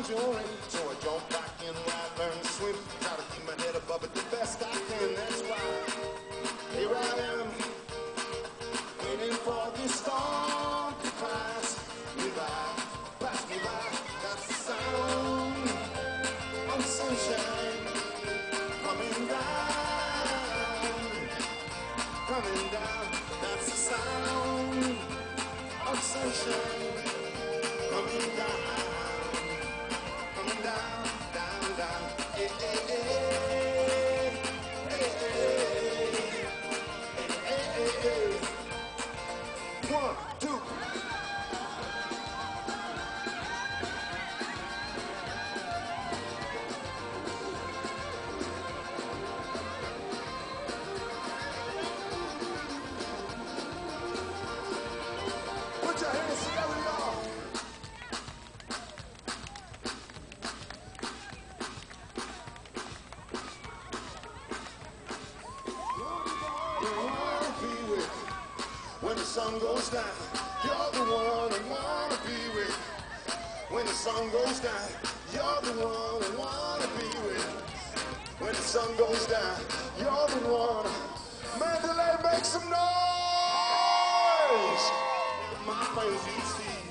jewelry. So I jump back in where I learned to swim. Try to keep my head above it the best I can. That's why here I am, waiting for this storm to pass me by. Pass me by. That's the sound of sunshine coming down, coming down. That's the sound of sunshine coming down, coming down, down, down. Hey, hey, hey, hey, hey, hey, hey, hey. 1, 2. Put your hands together, y'all. When the sun goes down, you're the one I wanna be with. When the sun goes down, you're the one I wanna be with. When the sun goes down, you're the one. Mandalay, make some noise! My friends, you see.